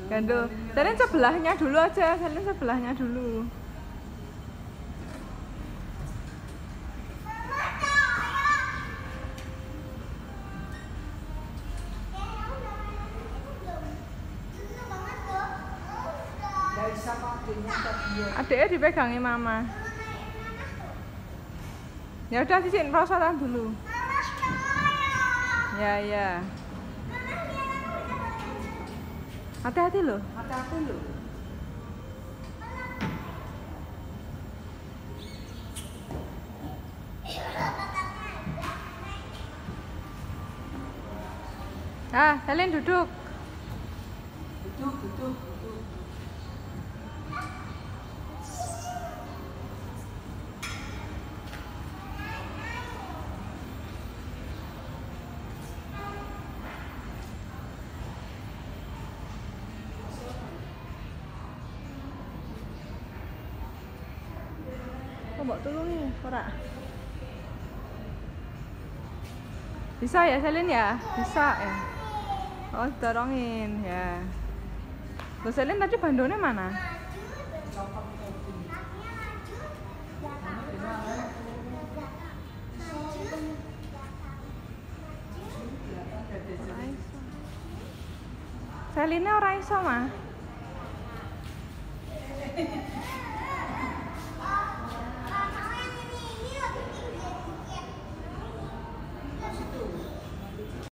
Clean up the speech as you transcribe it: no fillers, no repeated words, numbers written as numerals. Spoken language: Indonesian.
Gandul. Selin sebelahnya dulu aja, Selin sebelahnya dulu. Adiknya dipegangi mama. Ya udah sisiin perosotan dulu. Ya ya. Hati-hati loh. Hati-hati loh. Ah, Selin duduk. Duduk. Kok mbok tulungi ora? Bisa ya Selin ya? Bisa ya. Oh, dorongin ya. Loh Selin tadi bandone mana? Selinnya ora iso mah.